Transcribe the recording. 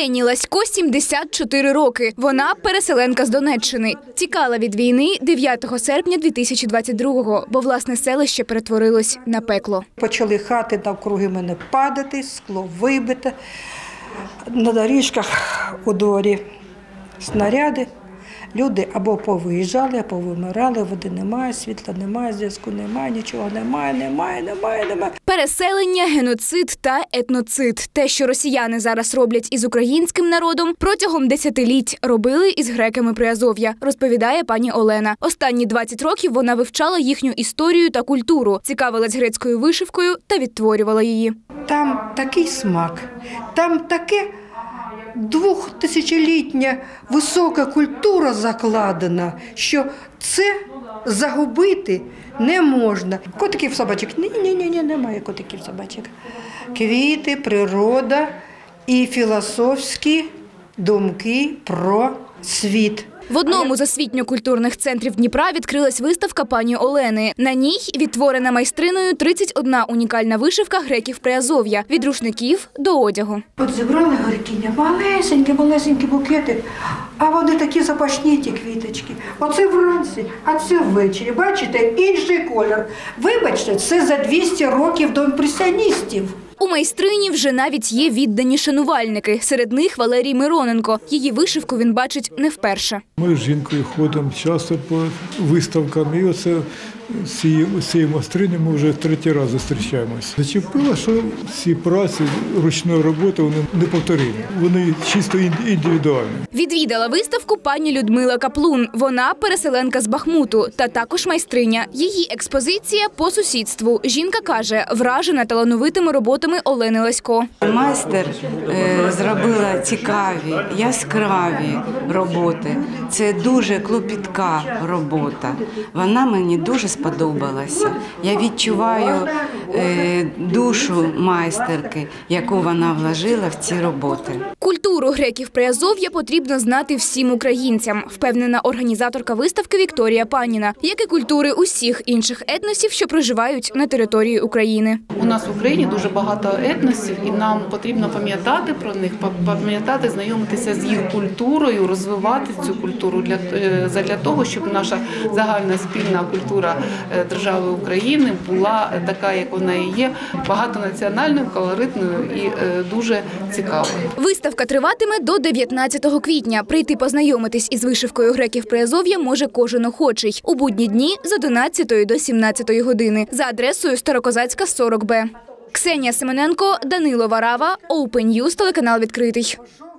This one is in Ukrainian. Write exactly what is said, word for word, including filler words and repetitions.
Олені Ласько сімдесят чотири роки. Вона переселенка з Донеччини. Тікала від війни дев'ятого серпня дві тисячі двадцять другого, бо власне селище перетворилось на пекло. Почали хати навкруги мене падати, скло вибите, на доріжках у дворі снаряди. Люди або повиїжджали, або вимирали, води немає, світла немає, зв'язку немає, нічого немає, немає, немає, немає. Переселення, геноцид та етноцид. Те, що росіяни зараз роблять із українським народом, протягом десятиліть робили із греками Приазов'я, розповідає пані Олена. Останні двадцять років вона вивчала їхню історію та культуру, цікавилась грецькою вишивкою та відтворювала її. Там такий смак, там таке двохтисячолітня висока культура закладена, що це загубити не можна. Котиків, собачок? Ні-ні-ні, немає котиків, собачок. Квіти, природа і філософські думки про світ. В одному з освітньо-культурних центрів Дніпра відкрилась виставка пані Олени. На ній відтворена майстриною тридцять одна унікальна вишивка греків Приазов'я – від рушників до одягу. От зібрали горькиня, малесенькі, малесенькі букети, а вони такі запашні, ті квіточки. Оце вранці, а це ввечері. Бачите, інший колір. Вибачте, це за двісті років до імпресіоністів. У майстрині вже навіть є віддані шанувальники. Серед них Валерій Мироненко. Її вишивку він бачить не вперше. Ми з жінкою ходимо часто по виставкам, і оце з цією майстрині ми вже третій раз зустрічаємося. Зачепило, що ці праці ручної роботи вони неповторимі, вони чисто індивідуальні. Відвідала виставку пані Людмила Каплун. Вона переселенка з Бахмуту та також майстриня. Її експозиція по сусідству. Жінка каже, вражена талановитими роботами Олени Ласько. Майстер е, зробила цікаві, яскраві роботи. Це дуже клопітка робота. Вона мені дуже сподобалася. Я відчуваю е, душу майстерки, яку вона вложила в ці роботи. Культуру греків Приазов'я потрібно знати всім українцям, впевнена організаторка виставки Вікторія Паніна, як і культури усіх інших етносів, що проживають на території України. У нас в Україні дуже багато етносів, і нам потрібно пам'ятати про них, пам'ятати, знайомитися з їх культурою, розвивати цю культуру для, для того, щоб наша загальна спільна культура держави України була така, як вона і є, багатонаціональною, колоритною і дуже цікавою. Виставка триватиме до дев'ятнадцятого квітня. Прийти познайомитись із вишивкою греків Приазов'я може кожен охочий. У будні дні з одинадцятої до сімнадцятої години за адресою Старокозацька, сорок Б. Ксенія Семененко, Данило Варава, Open News, телеканал «Відкритий».